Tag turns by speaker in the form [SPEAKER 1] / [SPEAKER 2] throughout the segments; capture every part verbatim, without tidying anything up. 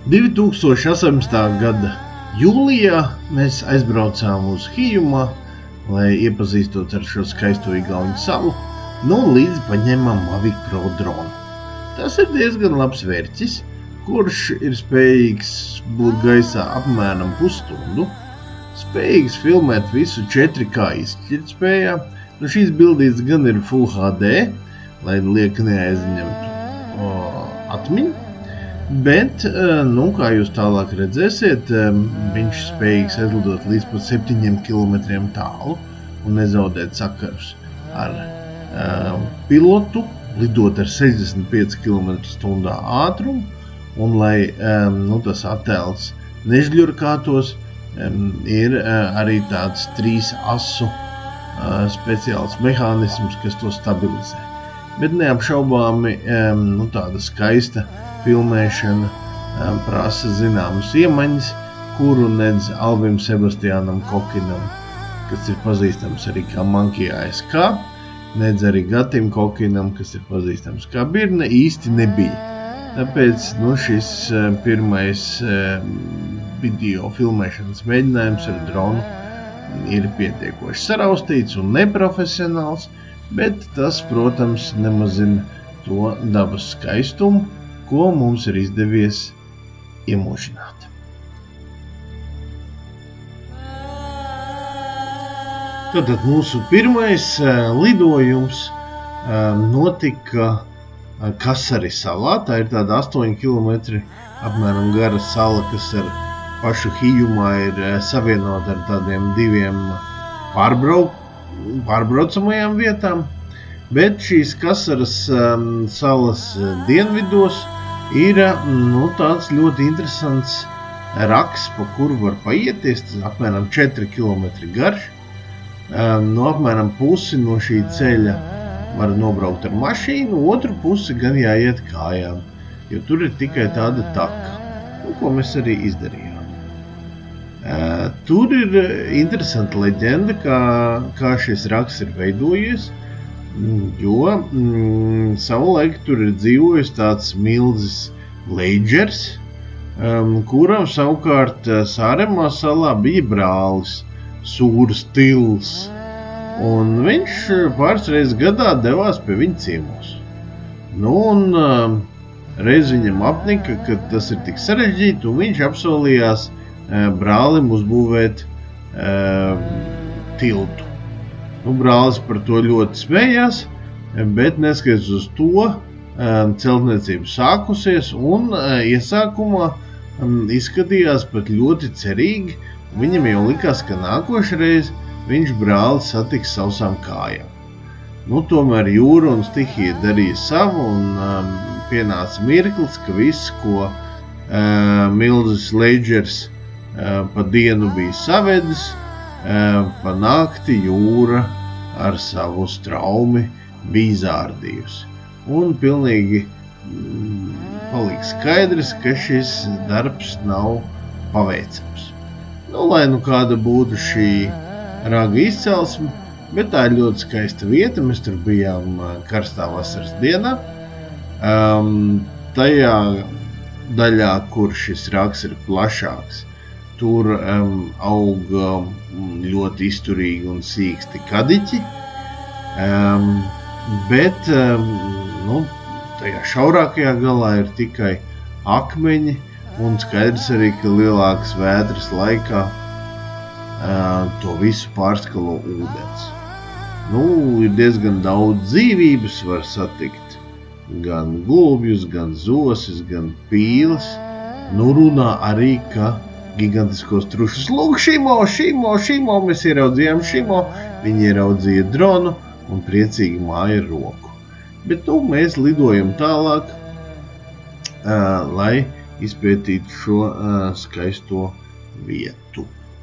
[SPEAKER 1] divi tūkstoši astoņpadsmitā gada jūlijā mēs aizbraucām uz Hijumā, lai iepazīstot ar šo skaisto Igauņu salu, nu un līdzi paņēmām Mavic Pro dronu. Tas ir diezgan labs vērķis, kurš ir spējīgs būt gaisā apmēram pusstundu, spējīgs filmēt visu četri K izšķirtspējā. Nu, šīs bildītes gan ir Full H D, lai liek neaizņemtu o, atmiņu, bet, nu, kā jūs tālāk redzēsiet, viņš spējīgs aizlidot līdz pat septiņiem kilometriem tālu un nezaudēt sakarus ar um, pilotu, lidot ar sešdesmit pieci kilometri stundā ātrumu, un lai um, nu, tas attēls nežļurkātos, um, ir uh, arī tāds trīs asu uh, speciāls mehānisms, kas to stabilizē. Bet neapšaubāmi um, nu, tāda skaista filmēšana um, prasa zināmas iemaņas, kuru nedz Alvim Sebastiānam Kokinam, kas ir pazīstams arī kā Monkey A S K, nedz arī Gatim Kokinam, kas ir pazīstams kā Birne, īsti nebija. Tāpēc nu, šis uh, pirmais uh, video filmēšanas mēģinājums ar dronu ir pietiekoši saraustīts un neprofesionāls, bet tas, protams, nemazina to dabas skaistumu, ko mums ir izdevies iemūžināt. Tātad mūsu pirmais uh, lidojums uh, notika Kasari salā. Tā ir tāda astoņi kilometri apmēram gara sala, kas ar pašu Hijumā ir savienota ar tādiem diviem pārbrau, pārbraucamajām vietām. Bet šīs Kasaras um, salas dienvidos ir nu, tāds ļoti interesants raks, pa kuru var paieties, tas apmēram četri kilometri garš. Um, no apmēram pusi no šī ceļa var nobraukt ar mašīnu, otru pusi gan jāiet kājām, jo tur ir tikai tāda taka, nu, ko mēs arī izdarījām. Uh, tur ir interesanta leģenda, kā, kā šis raks ir veidojies, jo mm, savulaik tur ir dzīvojis tāds milzis Leidžers, um, kuram savukārt Sāremā salā bija brālis, Sūrs Tils. Un viņš pāris reizes gadā devās pie viņa ciemos. Nu, un uh, reiz viņam apnika, ka tas ir tik sarežģīti, un viņš apsolījās uh, brālim uzbūvēt uh, tiltu. Nu, brālis par to ļoti smējās, bet neskatoties uz to, uh, celtniecība sākusies, un uh, iesākumā um, izskatījās pat ļoti cerīgi. Viņam jau likās, ka nākošreiz viņš brāli satiks sausām kājām. Nu, tomēr jūra un stihija darīja savu, un um, pienāca mirklis, ka viss, ko uh, milzis Leidžers uh, pa dienu bija savedis, uh, pa nakti jūra ar savu straumi bija zārdījusi. Un pilnīgi mm, palika skaidrs, ka šis darbs nav paveicams. Nu, lai nu kāda būtu šī raga izcelsme, bet tā ir ļoti skaista vieta. Mēs tur bijām karstā vasaras dienā. Um, tajā daļā, kur šis rags ir plašāks, tur um, aug um, ļoti izturīgi un sīksti kadiķi. Um, bet um, nu, tajā šaurākajā galā ir tikai akmeņi, un skaidrs arī, ka lielākas vētras laikā Uh, to visu pārskalo ūdens. Nu, ir diezgan daudz dzīvības, var satikt gan gulbjus, gan zosis, gan pīles. Nu, runā arī, ka gigantiskos trušus, lūk, Šimo, Šimo, Šimo, mēs ieraudzījām Šimo, viņi ieraudzīja dronu un priecīgi māja roku. Bet, nu, mēs lidojam tālāk, uh, lai izpētītu šo uh, skaisto vietu.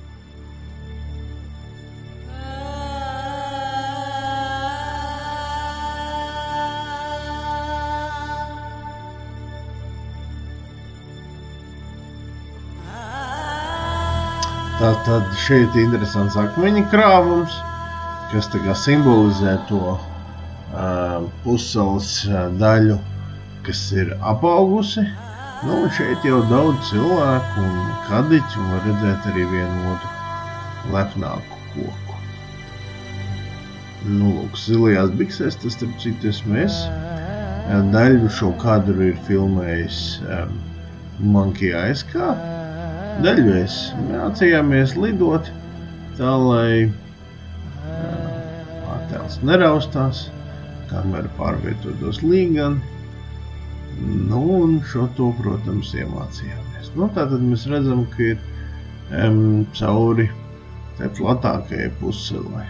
[SPEAKER 1] Tātad šeit ir interesants akmeņa krāvums, kas tā kā simbolizē to uh, pussalas daļu, kas ir apaugusi. Nu, un šeit jau daudz cilvēku un kadiķu, un var redzēt arī vienu otru lepnāku koku. Nu, lūk, zilajās biksēs, tas starp citu esmu es. Daļu šo kadru ir filmējis um, Monkey Eye kā. Daļu es mācījāmies lidot, tā lai uh, attēls neraustās, kamera pārvietotos līgan. Nu, un šo to, protams, iemācījāmies. Nu, tātad mēs redzam, ka ir um, cauri tai platākajai pusselai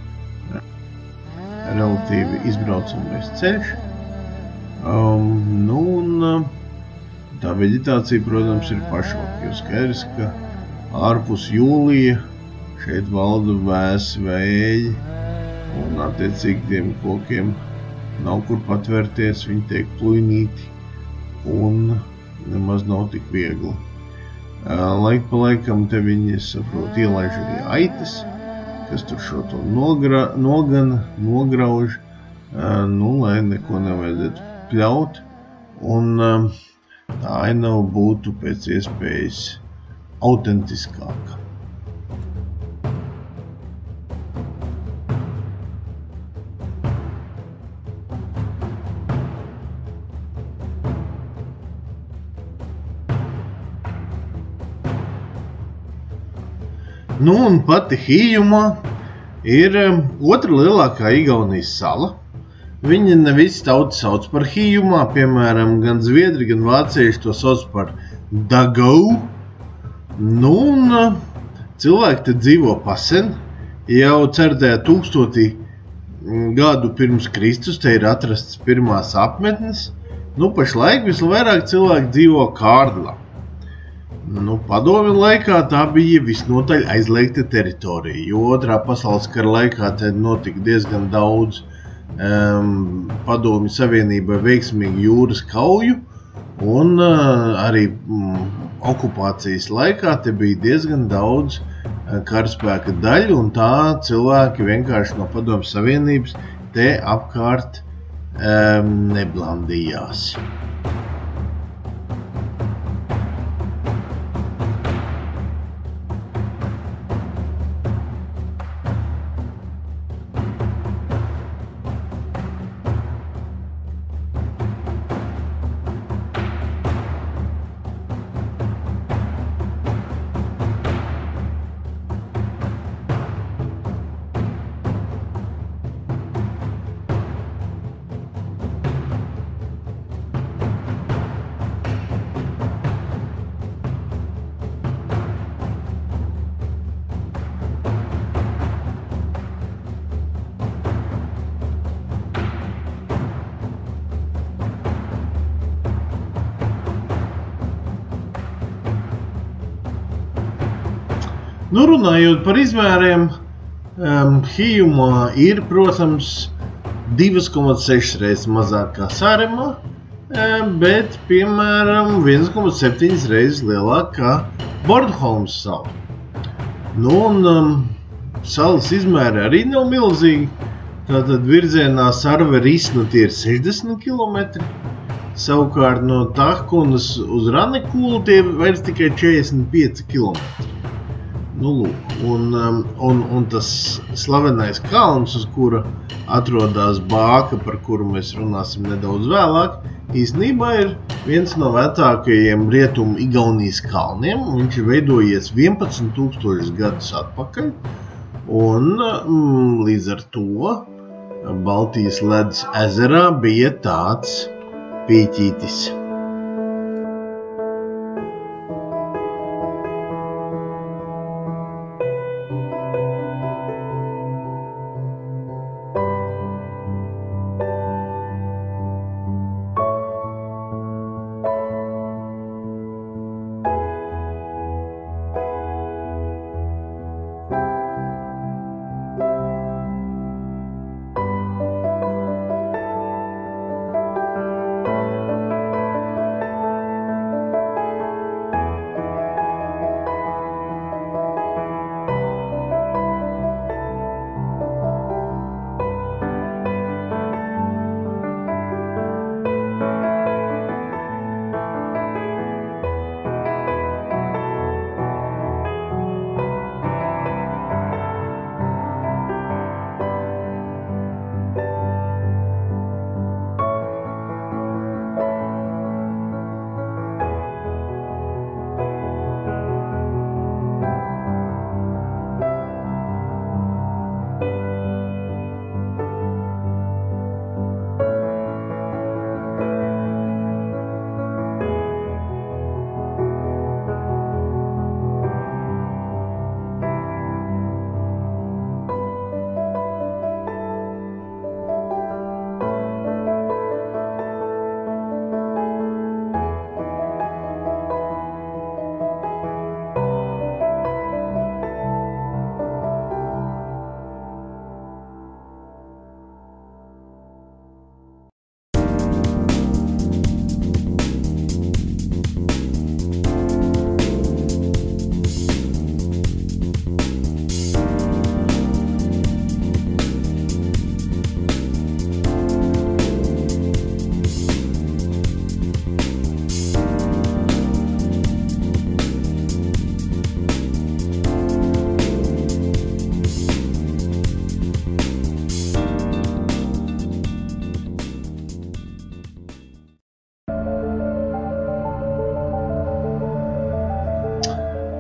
[SPEAKER 1] relatīvi izbraucamais ceļš. Um, nu, un uh, tā veģetācija, protams, ir pašvāk, jo skaidrs, ka ārpus jūlija šeit valda vēsi vēji, un attiecīgi tiem kokiem nav kur patvērties, viņi tiek plujnīti, un nemaz nav tik viegli. Laik pa laikam te viņi, es saprotu, ielaiž arī aitas, kas tur šo to nogra, nogana, nograuž, nu, lai neko nevajadzētu pļaut, un tā ainava būtu pēc iespējas autentiskāka. Nu, un pati Hijumā ir otra lielākā Igaunijas sala. Viņa ne visi tauti sauc par Hijumā, piemēram, gan zviedri, gan vācieši to sauc par Dagau. Nu, un cilvēki te dzīvo pasen, jau certajā tūkstotī gadu pirms Kristus te ir atrasts pirmās apmetnes. Nu, pašlaik visvairāk cilvēki dzīvo Kārdlā. Nu, padomju laikā tā bija visnotaļ aizliegta teritorija, jo otrā pasaules kara laikā te notika diezgan daudz um, padomju savienībai veiksmīgu jūras kauju, un uh, arī um, okupācijas laikā te bija diezgan daudz uh, karaspēka daļu, un tā cilvēki vienkārši no padomju savienības te apkārt um, neblandījās. Nu, runājot par izmēriem, um, Hijumā ir, protams, divi komats seši reizes mazāk kā Sāremā, um, bet, piemēram, viens komats septiņi reizes lielāk kā Bornholmas sala. Nu, un um, salas izmēri arī nav milzīgi, tātad virzienā Sarve-Risna tie ir sešdesmit kilometri, savukārt no Tahkunas uz Ranekulu tie vairs tikai četrdesmit pieci kilometri. Nu, lūk, un, un, un tas slavenais kalns, uz kura atrodas bāka, par kuru mēs runāsim nedaudz vēlāk, īstenībā ir viens no vecākajiem rietumu Igaunijas kalniem. Viņš ir veidojies vienpadsmit tūkstošus gadus atpakaļ, un mm, līdz ar to Baltijas ledus ezerā bija tāds pieķītis.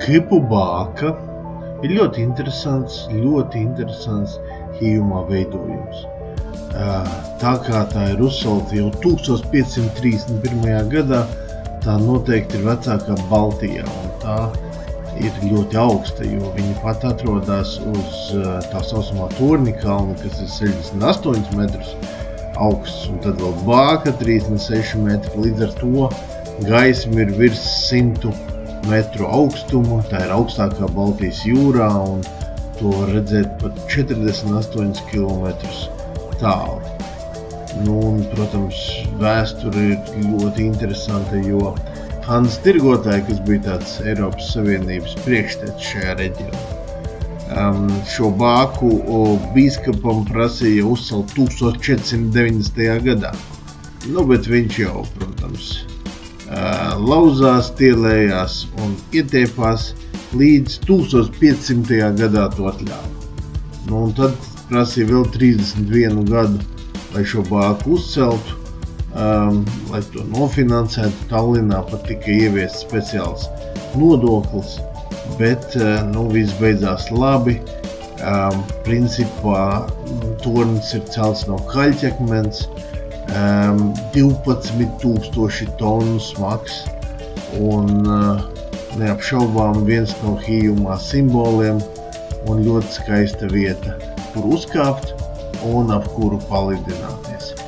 [SPEAKER 1] Kipu bāka ir ļoti interesants, ļoti interesants Hijumā veidojums. Tā kā tā ir uzcelta jau tūkstoš piecsimt trīsdesmit pirmajā gadā, tā noteikti ir vecākā Baltijā, un tā ir ļoti augsta, jo viņa pat atrodas uz tā saucamā Torņa kalna, kas ir sešdesmit astoņus metrus augsts, un tad vēl bāka trīsdesmit seši metri, līdz ar to gaisma ir virs simtu metru augstuma, tā ir augstākā Baltijas jūrā, un to var redzēt pat četrdesmit astoņus kilometrus tālu. Nu, un, protams, vēsture ir ļoti interesanta, jo Hansa Tirgotāji, kas bija tāds Eiropas Savienības priekštecis šajā reģionā, um, šo bāku bīskapam prasīja uzcelt tūkstoš četrsimt deviņdesmitajā gadā. Nu, bet viņš jau, protams, uh, lauzās, tielējās un ietiepās līdz tūkstoš piecsimtajā gadā to atļāva. Nu, un tad prasīja vēl trīsdesmit vienu gadu, lai šo bāku uzceltu, um, lai to nofinansētu. Tallinā pat tika ieviests speciāls nodoklis, bet uh, nu, viss beidzās labi. Um, principā tornis ir celts no kaļķakmens, um, divpadsmit tūkstoši tonu smags un uh, neapšaubām viens no Hijumā simboliem un ļoti skaista vieta, kur uzkāpt un ap kuru palidināties.